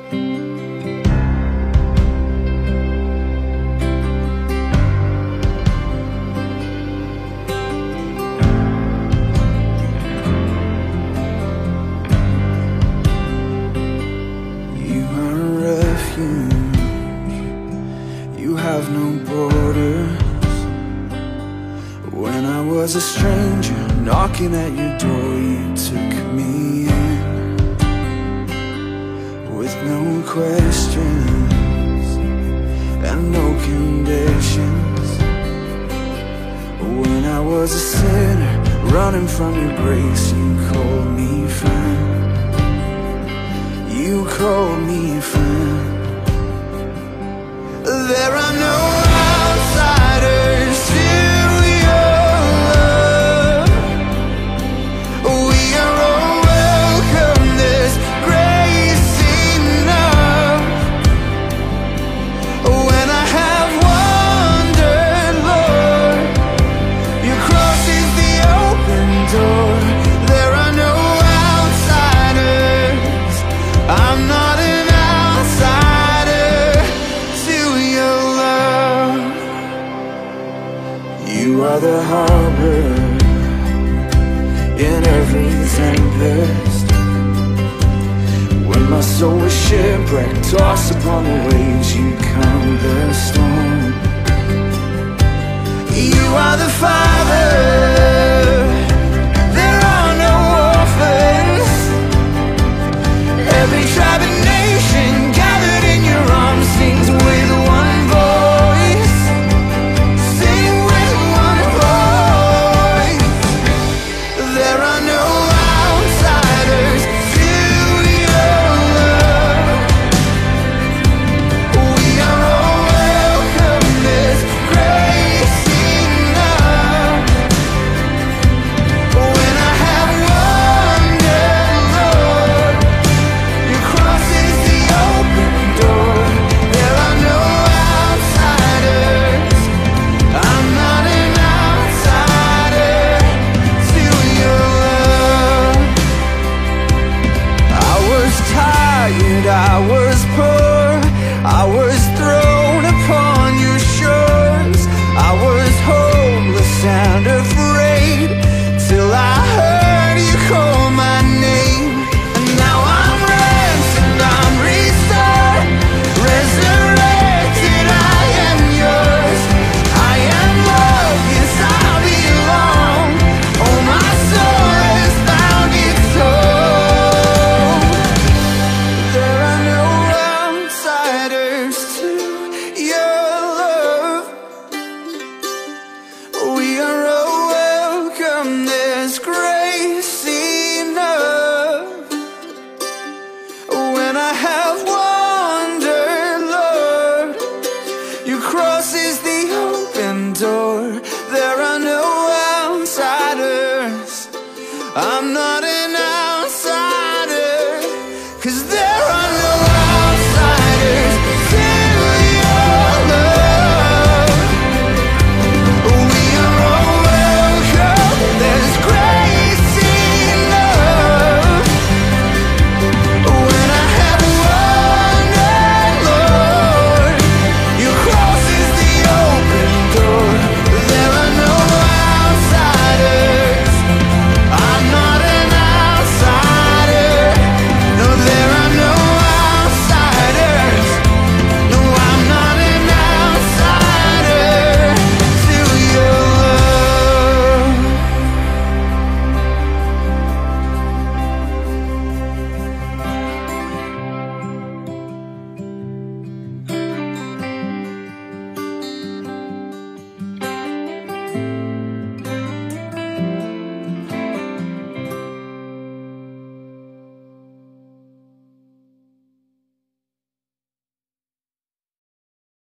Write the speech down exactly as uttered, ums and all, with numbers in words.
You have no borders. When I was a stranger knocking at your door, you took me in with no questions and no conditions. When I was a sinner running from your grace, you called me friend. You called me friend. There are no outsiders to your love. We are all welcome, there's grace enough. When I have wandered, Lord, your cross is the open door. There are no outsiders. I'm not an outsider to your love. You are the harbor in every tempest. When my soul was shipwrecked, tossed upon the waves, you calm the storm. You are the Father